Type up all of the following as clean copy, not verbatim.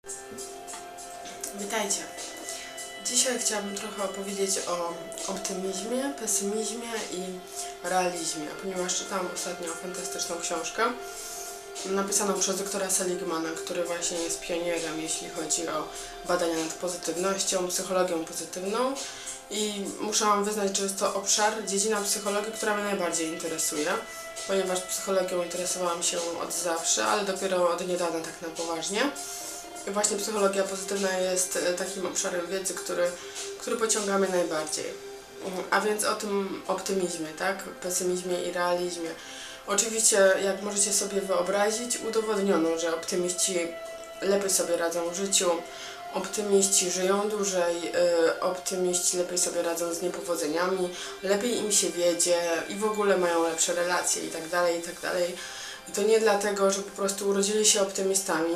Witajcie! Dzisiaj chciałabym trochę opowiedzieć o optymizmie, pesymizmie i realizmie, ponieważ czytałam ostatnio fantastyczną książkę napisaną przez doktora Seligmana, który właśnie jest pionierem, jeśli chodzi o badania nad pozytywnością, psychologią pozytywną, i muszę wam wyznać, że jest to obszar, dziedzina psychologii, która mnie najbardziej interesuje, ponieważ psychologią interesowałam się od zawsze, ale dopiero od niedawna tak na poważnie. I właśnie psychologia pozytywna jest takim obszarem wiedzy, który pociąga mnie najbardziej. A więc o tym optymizmie, tak? Pesymizmie i realizmie. Oczywiście, jak możecie sobie wyobrazić, udowodniono, że optymiści lepiej sobie radzą w życiu, optymiści żyją dłużej, optymiści lepiej sobie radzą z niepowodzeniami, lepiej im się wiedzie i w ogóle mają lepsze relacje itd., itd. I to nie dlatego, że po prostu urodzili się optymistami,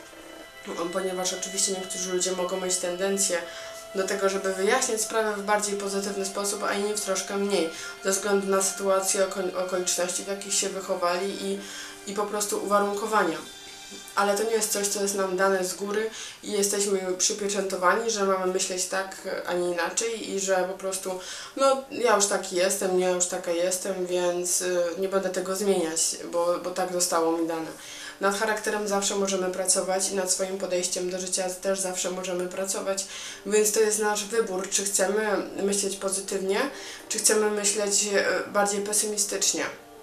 ponieważ oczywiście niektórzy ludzie mogą mieć tendencję do tego, żeby wyjaśniać sprawę w bardziej pozytywny sposób, a inni w troszkę mniej, ze względu na sytuację, okoliczności, w jakich się wychowali i po prostu uwarunkowania. Ale to nie jest coś, co jest nam dane z góry i jesteśmy przypieczętowani, że mamy myśleć tak, a nie inaczej i że po prostu, no ja już taki jestem, ja już taka jestem, więc nie będę tego zmieniać, bo tak zostało mi dane. Nad charakterem zawsze możemy pracować i nad swoim podejściem do życia też zawsze możemy pracować, więc to jest nasz wybór, czy chcemy myśleć pozytywnie, czy chcemy myśleć bardziej pesymistycznie.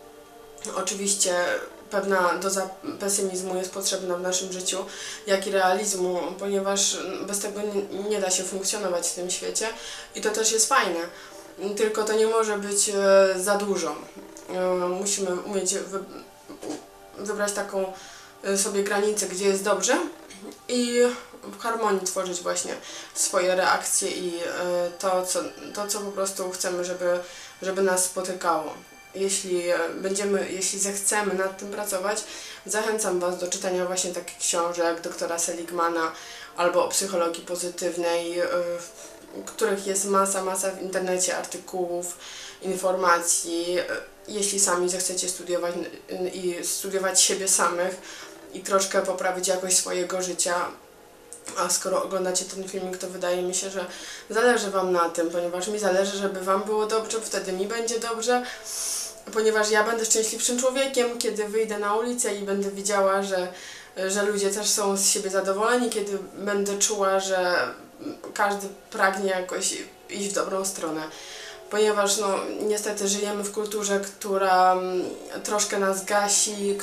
Oczywiście pewna doza pesymizmu jest potrzebna w naszym życiu, jak i realizmu, ponieważ bez tego nie da się funkcjonować w tym świecie i to też jest fajne, tylko to nie może być za dużo. Musimy umieć wybrać taką sobie granicę, gdzie jest dobrze i w harmonii tworzyć właśnie swoje reakcje i to co po prostu chcemy, żeby nas spotykało. Jeśli zechcemy nad tym pracować, zachęcam Was do czytania właśnie takich książek doktora Seligmana albo o psychologii pozytywnej, których jest masa w internecie, artykułów, informacji. Jeśli sami zechcecie studiować siebie samych i troszkę poprawić jakość swojego życia, a skoro oglądacie ten filmik, to wydaje mi się, że zależy Wam na tym, ponieważ mi zależy, żeby Wam było dobrze, wtedy mi będzie dobrze, ponieważ ja będę szczęśliwszym człowiekiem, kiedy wyjdę na ulicę i będę widziała, że ludzie też są z siebie zadowoleni, kiedy będę czuła, że każdy pragnie jakoś iść w dobrą stronę. Ponieważ no, niestety żyjemy w kulturze, która troszkę nas gasi,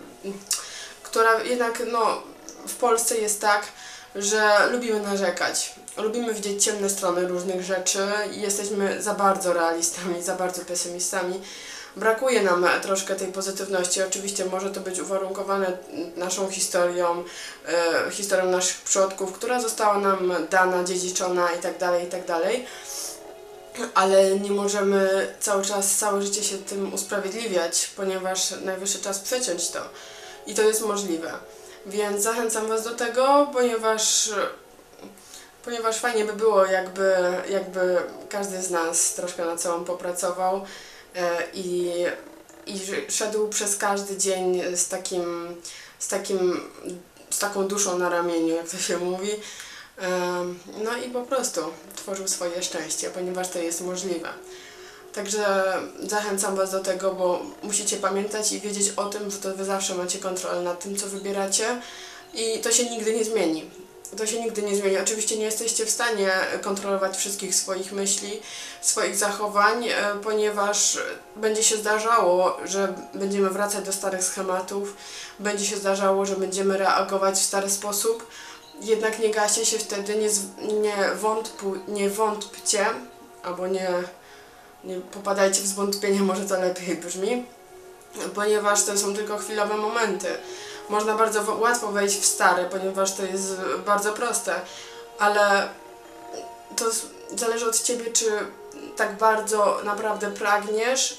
która jednak no, w Polsce jest tak, że lubimy narzekać. Lubimy widzieć ciemne strony różnych rzeczy i jesteśmy za bardzo realistami, za bardzo pesymistami. Brakuje nam troszkę tej pozytywności. Oczywiście może to być uwarunkowane naszą historią, historią naszych przodków, która została nam dana, dziedziczona itd., itd. Ale nie możemy cały czas, całe życie się tym usprawiedliwiać, ponieważ najwyższy czas przeciąć to. I to jest możliwe. Więc zachęcam Was do tego, ponieważ fajnie by było, jakby każdy z nas troszkę nad sobą popracował i szedł przez każdy dzień z taką duszą na ramieniu, jak to się mówi. No i po prostu tworzył swoje szczęście, ponieważ to jest możliwe. Także zachęcam Was do tego, bo musicie pamiętać i wiedzieć o tym, że to Wy zawsze macie kontrolę nad tym, co wybieracie i to się nigdy nie zmieni. To się nigdy nie zmieni. Oczywiście nie jesteście w stanie kontrolować wszystkich swoich myśli, swoich zachowań, ponieważ będzie się zdarzało, że będziemy wracać do starych schematów, będzie się zdarzało, że będziemy reagować w stary sposób. Jednak nie gaście się wtedy, nie wątpcie, albo nie popadajcie w zwątpienie, może to lepiej brzmi, ponieważ to są tylko chwilowe momenty. Można bardzo łatwo wejść w stare, ponieważ to jest bardzo proste, ale to zależy od Ciebie, czy tak bardzo naprawdę pragniesz,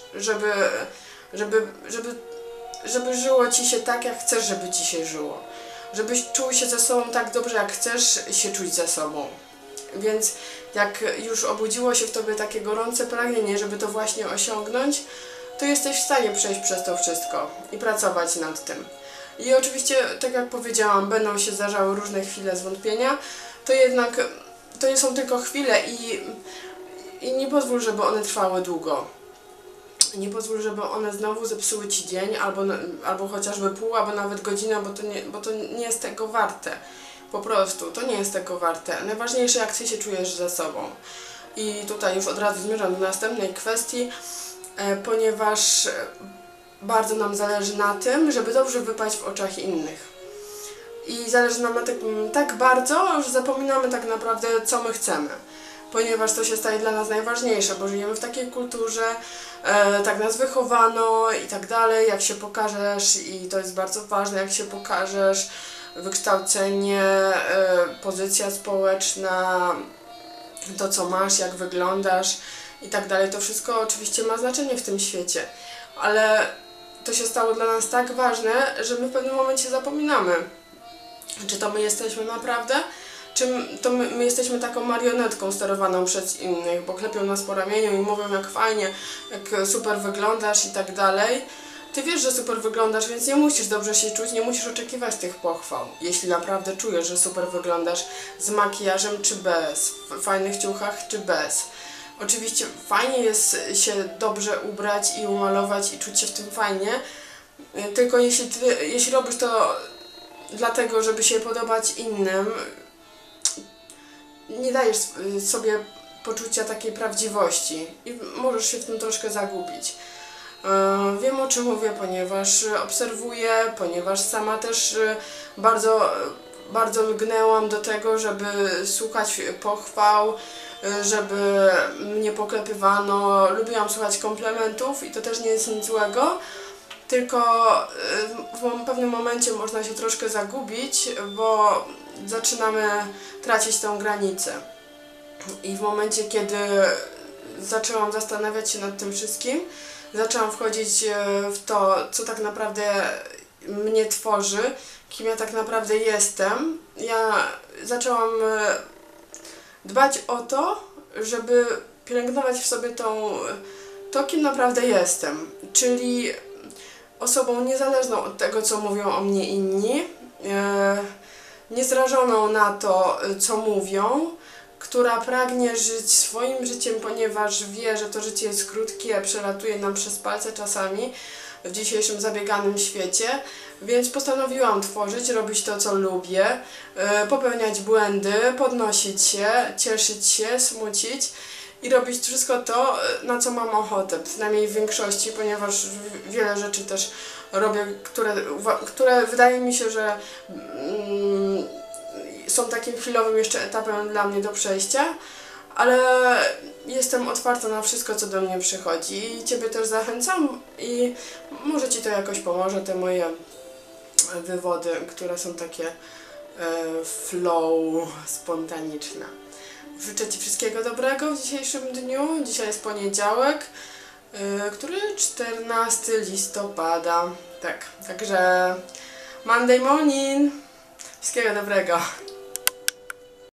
żeby żyło Ci się tak, jak chcesz, żeby Ci się żyło. Żebyś czuł się ze sobą tak dobrze, jak chcesz się czuć ze sobą. Więc jak już obudziło się w Tobie takie gorące pragnienie, żeby to właśnie osiągnąć, to jesteś w stanie przejść przez to wszystko i pracować nad tym. I oczywiście, tak jak powiedziałam, będą się zdarzały różne chwile zwątpienia, to jednak to nie są tylko chwile i nie pozwól, żeby one trwały długo. Nie pozwól, żeby one znowu zepsuły Ci dzień, albo chociażby pół, albo nawet godzinę, bo to nie jest tego warte. Po prostu, to nie jest tego warte. Najważniejsze, jak Ty się czujesz ze sobą. I tutaj już od razu zmierzam do następnej kwestii, ponieważ bardzo nam zależy na tym, żeby dobrze wypaść w oczach innych. I zależy nam na tym tak bardzo, że zapominamy tak naprawdę, co my chcemy. Ponieważ to się staje dla nas najważniejsze, bo żyjemy w takiej kulturze, tak nas wychowano i tak dalej, jak się pokażesz, i to jest bardzo ważne, jak się pokażesz, wykształcenie, pozycja społeczna, to co masz, jak wyglądasz i tak dalej, to wszystko oczywiście ma znaczenie w tym świecie, ale to się stało dla nas tak ważne, że my w pewnym momencie zapominamy, czy to my jesteśmy naprawdę, czy to my jesteśmy taką marionetką sterowaną przez innych, bo klepią nas po ramieniu i mówią, jak fajnie, jak super wyglądasz i tak dalej. Ty wiesz, że super wyglądasz, więc nie musisz dobrze się czuć, nie musisz oczekiwać tych pochwał. Jeśli naprawdę czujesz, że super wyglądasz z makijażem czy bez, w fajnych ciuchach czy bez. Oczywiście fajnie jest się dobrze ubrać i umalować i czuć się w tym fajnie, tylko jeśli robisz to dlatego, żeby się podobać innym, nie dajesz sobie poczucia takiej prawdziwości i możesz się w tym troszkę zagubić. Wiem, o czym mówię, ponieważ obserwuję, ponieważ sama też bardzo lgnęłam do tego, żeby słuchać pochwał, żeby mnie poklepywano. Lubiłam słuchać komplementów i to też nie jest nic złego, tylko w pewnym momencie można się troszkę zagubić, bo zaczynamy tracić tę granicę. I w momencie, kiedy zaczęłam zastanawiać się nad tym wszystkim, zaczęłam wchodzić w to, co tak naprawdę mnie tworzy, kim ja tak naprawdę jestem. Ja zaczęłam dbać o to, żeby pielęgnować w sobie to, kim naprawdę jestem. Czyli osobą niezależną od tego, co mówią o mnie inni, niezrażoną na to, co mówią, która pragnie żyć swoim życiem, ponieważ wie, że to życie jest krótkie, a przelatuje nam przez palce czasami w dzisiejszym zabieganym świecie, więc postanowiłam tworzyć, robić to, co lubię, popełniać błędy, podnosić się, cieszyć się, smucić i robić wszystko to, na co mam ochotę, przynajmniej w większości, ponieważ wiele rzeczy też robię, które wydaje mi się, że są takim chwilowym jeszcze etapem dla mnie do przejścia, ale jestem otwarta na wszystko, co do mnie przychodzi i Ciebie też zachęcam i może Ci to jakoś pomoże, te moje wywody, które są takie flow, spontaniczne. Życzę Ci wszystkiego dobrego w dzisiejszym dniu. Dzisiaj jest poniedziałek, który 14 listopada. Tak, także Monday morning. Wszystkiego dobrego.